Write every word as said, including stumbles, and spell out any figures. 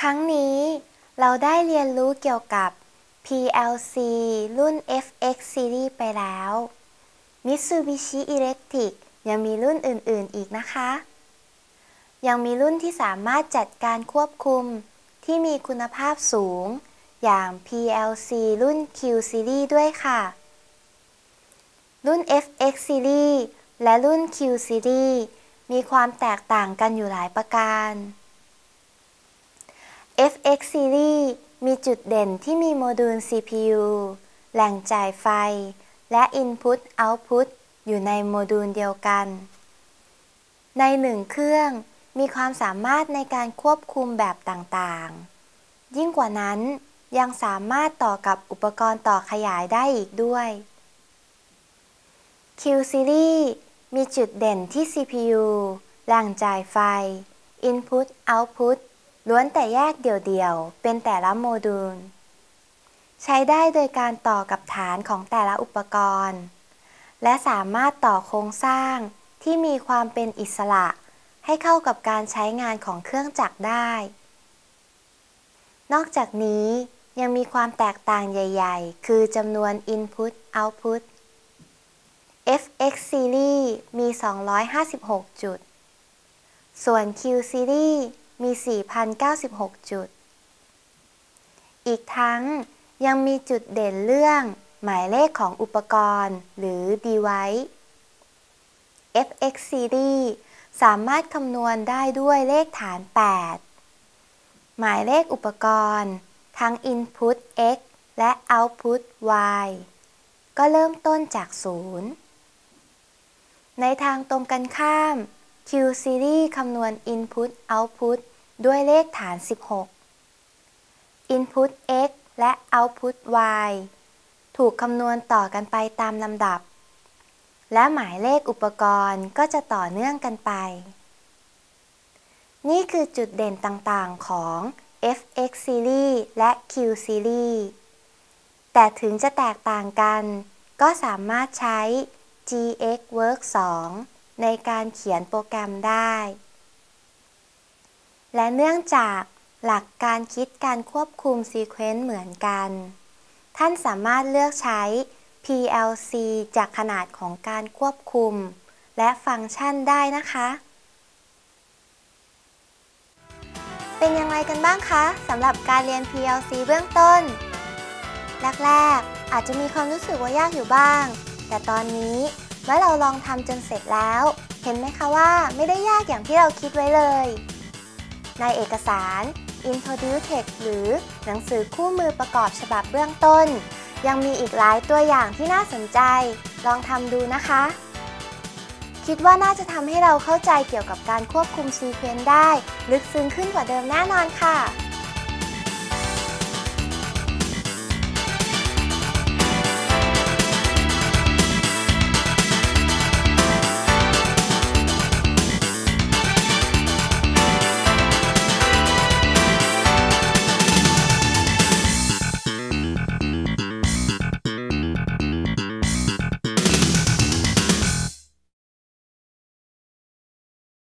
ครั้งนี้เราได้เรียนรู้เกี่ยวกับ พี แอล ซี รุ่น เอฟ เอ็กซ์ Series ไปแล้ว Mitsubishi Electric ยังมีรุ่นอื่นๆอีกนะคะ ยังมีรุ่นที่สามารถจัดการควบคุมที่มีคุณภาพสูงอย่าง พี แอล ซี รุ่น คิว Series ด้วยค่ะ รุ่น เอฟ เอ็กซ์ Series และรุ่น คิว Series มีความแตกต่างกันอยู่หลายประการ เอฟ เอ็กซ์ Series มีจุดเด่นที่มีโมดูล ซี พี ยู แหล่งจ่ายไฟ และ Input Output อยู่ในโมดูลเดียวกัน ในหนึ่งเครื่องมีความสามารถในการควบคุมแบบต่างๆ ยิ่งกว่านั้นยังสามารถต่อกับอุปกรณ์ต่อขยายได้อีกด้วย คิว Series มีจุดเด่นที่ ซี พี ยู แหล่งจ่ายไฟ Input Output ล้วนแต่แยกเดี่ยวๆเป็นแต่ละโมดูล ใช้ได้โดยการต่อกับฐานของแต่ละอุปกรณ์ และสามารถต่อโครงสร้างที่มีความเป็นอิสระให้เข้ากับการใช้งานของเครื่องจักรได้ นอกจากนี้ยังมีความแตกต่างใหญ่ๆคือจำนวน Input Output เอฟ เอ็กซ์ Series มี สองร้อยห้าสิบหก จุด ส่วน คิว Series มี สี่พันเก้าสิบหก จุด อีกทั้งยังมีจุดเด่นเรื่องหมายเลขของอุปกรณ์หรือ Device เอฟ เอ็กซ์ Series สามารถคำนวณได้ด้วยเลขฐาน แปด หมายเลขอุปกรณ์ทั้ง Input X และ Output Y ก็เริ่มต้นจาก ศูนย์ ในทางตรงกันข้าม คิว Series คำนวณ Input Output ด้วยเลขฐาน สิบหก Input X และ Output Y ถูกคำนวณต่อกันไปตามลำดับ และหมายเลขอุปกรณ์ก็จะต่อเนื่องกันไป นี่คือจุดเด่นต่างๆของ เอฟ เอ็กซ์ Series และ คิว Series แต่ถึงจะแตกต่างกันก็สามารถใช้ จี เอ็กซ์ Works สอง ในการเขียนโปรแกรมได้ และเนื่องจากหลักการคิดการควบคุมซีเควนซ์เหมือนกัน ท่านสามารถเลือกใช้ พี แอล ซี จากขนาดของการควบคุมและฟังก์ชันได้นะคะ เป็นยังไงกันบ้างคะสำหรับการเรียน พี แอล ซี เบื้องต้น แรกๆอาจจะมีความรู้สึกว่ายากอยู่บ้าง แต่ตอนนี้เมื่อเราลองทำจนเสร็จแล้ว เห็นไหมคะว่าไม่ได้ยากอย่างที่เราคิดไว้เลย ในเอกสาร Introduce Text หรือหนังสือคู่มือประกอบฉบับเบื้องต้นยังมีอีกหลายตัวอย่างที่น่าสนใจลองทำดูนะคะคิดว่าน่าจะทำให้เราเข้าใจเกี่ยวกับการควบคุมซีเควนซ์ได้ลึกซึ้งขึ้นกว่าเดิมแน่นอนค่ะ